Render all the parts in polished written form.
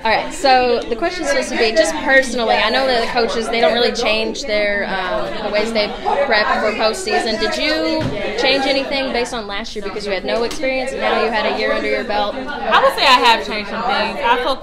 All right, so the question is supposed to be just personally. I know that the coaches, they don't really change their the ways they prep for postseason. Did you change anything based on last year because you had no experience and now you had a year under your belt? I would say I have changed some things.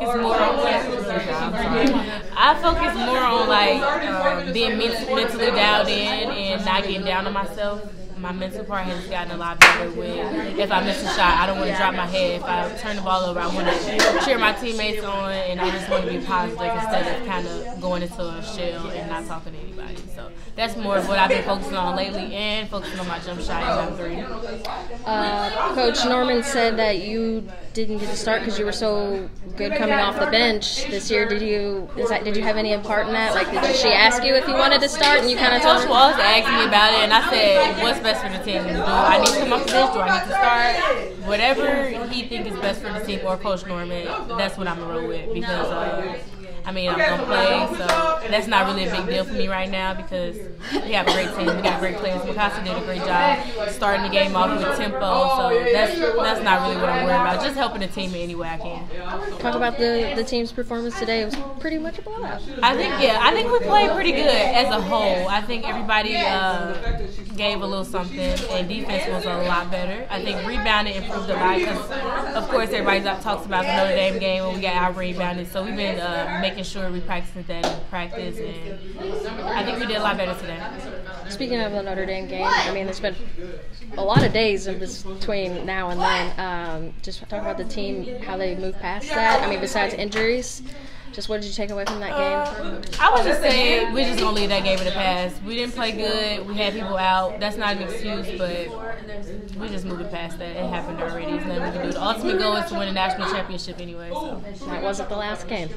I focus more on like being mentally dialed in and not getting down on myself. My mental part has gotten a lot better with if I miss a shot, I don't want to drop my head. If I turn the ball over, I want to cheer my teammates on, and I just want to be positive instead of kind of going into a shell and not talking to anybody. So that's more of what I've been focusing on lately, and focusing on my jump shot and jump three. Coach Norman said that you didn't get to start because you were so good coming off the bench this year. Did you have any part in that? Like, did she ask you if you wanted to start, and you kind of told her? Coach Wallace asked me about it, and I said, "What's best for the team? Do I need to come off the bench? Do I need to start? Whatever he thinks is best for the team, or Coach Norman, that's what I'm gonna roll with because." I'm gonna play, so that's not really a big deal for me right now because we have a great team. We got great players. Mikasa did a great job starting the game off with tempo, so that's not really what I'm worried about. Just helping the team in any way I can. Talk about the team's performance today. It was pretty much a blowout. I think we played pretty good as a whole. I think everybody gave a little something, and defense was a lot better. I think rebounding improved a lot because, of course, everybody talks about the Notre Dame game when we got out rebounded. So we've been making sure we practice that in practice, and I think we did a lot better today. Speaking of the Notre Dame game, I mean, there's been a lot of days in between now and then. Just talk about the team, how they moved past that. I mean, besides injuries, just what did you take away from that game? I would just say we're just going to leave that game in the past. We didn't play good. We had people out. That's not an excuse, but we're just moving past that. It happened already. There's nothing we can do. The ultimate goal is to win a national championship anyway. So. That wasn't the last game.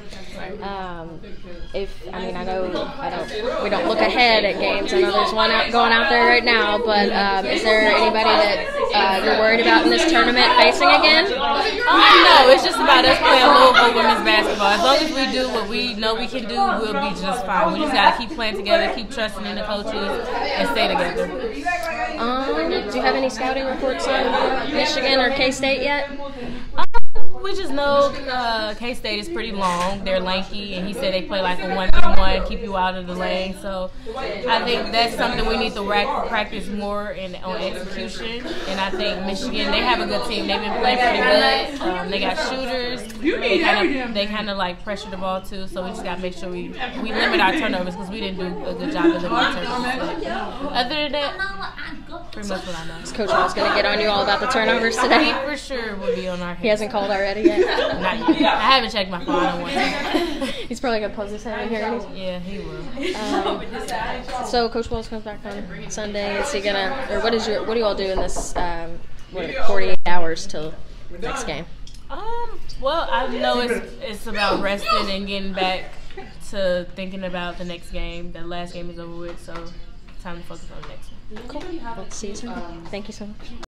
I know we don't look ahead at games. I know there's one going out there right now, but is there anybody that you're worried about in this tournament facing again? No, it's just about us playing Louisville women's basketball. As long as we do what we know we can do, we'll be just fine. We just got to keep playing together, keep trusting in the coaches, and stay together. Do you have any scouting reports on Michigan or K-State yet? We just know K-State is pretty long. They're lanky, and he said they play like a 1-3-1, keep you out of the lane. So I think that's something we need to practice more on execution. And I think Michigan, they have a good team. They've been playing pretty good. They got shooters. They kind of like pressure the ball too. So we just got to make sure we limit our turnovers because we didn't do a good job of limiting our turnovers. So other than that, pretty much what I know. Is Coach Wall's going to get on you all about the turnovers today? He for sure will be on our head. He hasn't called already yet? Not yet. I haven't checked my phone. I don't want to. He's probably going to pose his head in here. Yeah, he will. So Coach Walls comes back on Sunday. Is he going to, or what do you all do in this 48 hours till next game? Well, I know it's about resting and getting back to thinking about the next game. The last game is over with, so time to focus on the next one. Cool. Well, see you soon. Thank you so much.